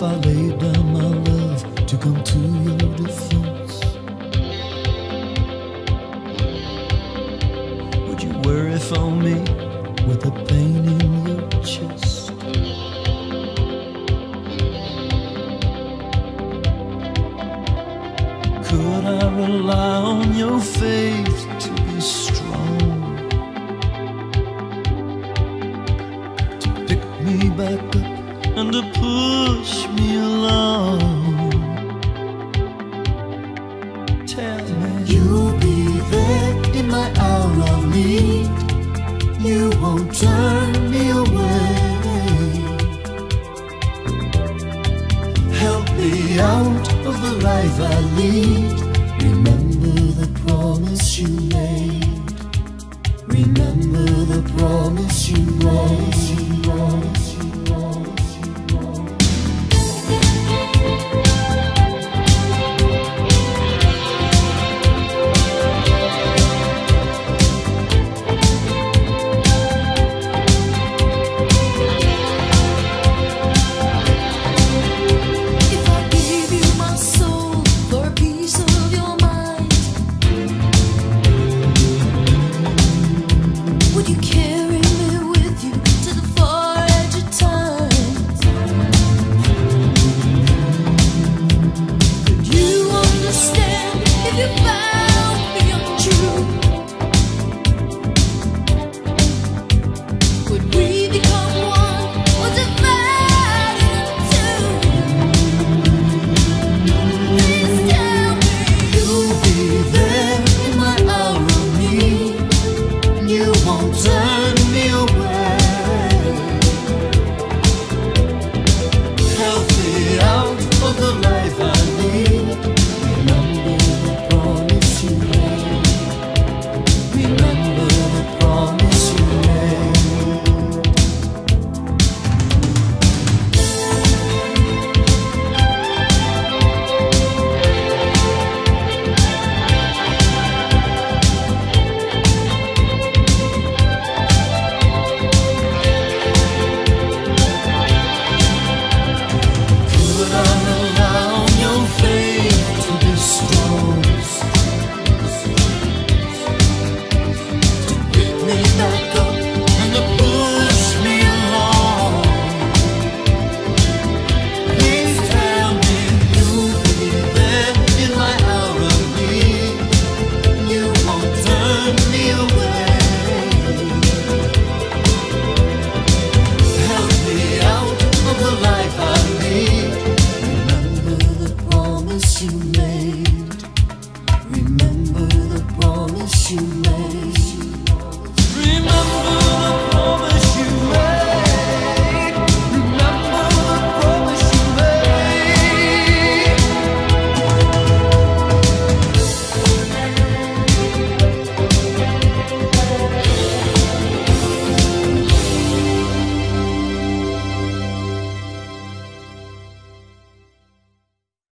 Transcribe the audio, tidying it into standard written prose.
if I laid down my love to come to your defense? Would you worry for me with the pain in your chest? Could I rely on your faith to be strong, to pick me back up and to push me along? Tell me you'll be there in my hour of need. You won't turn me away. Help me out of the life I lead. Remember the promise you made. Remember the promise you made. Remember the promise you made.